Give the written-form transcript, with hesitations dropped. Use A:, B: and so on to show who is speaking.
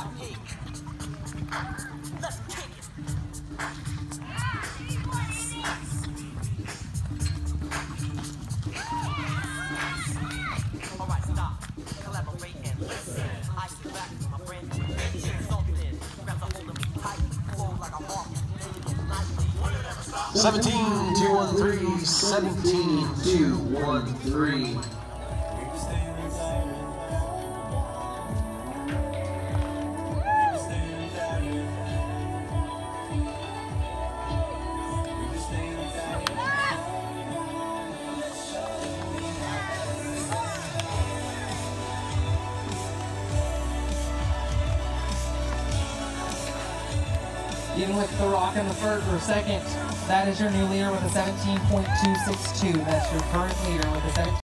A: (17-2-1-3), 17-2-1-3.
B: Even with the rock in the first or second, that is your new leader with a 17.262. That's your current leader with a 17.